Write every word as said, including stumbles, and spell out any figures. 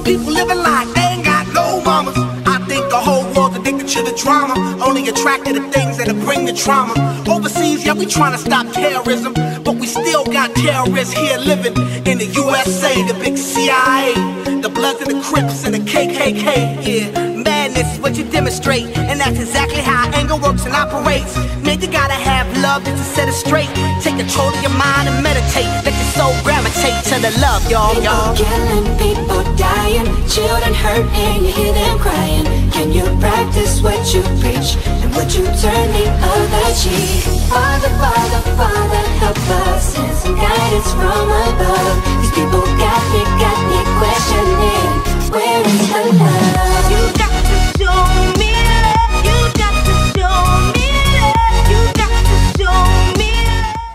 People living like they ain't got no mamas. I think the whole world's addicted to the drama, only attracted to things that'll bring the trauma. Overseas, yeah, we trying to stop terrorism, but we still got terrorists here living in the U S A, the big C I A, the Bloods and the Crips and the K K K. Yeah, madness is what you demonstrate, and that's exactly how anger works and operates. Man, you gotta have love just to set it straight. Take control of your mind and meditate. Let your soul gravitate to the love, y'all. People killing, people dying, children hurt and you hear them crying. Can you practice what you preach, and would you turn the other cheek? Father, Father, Father, help us, send some guidance from above.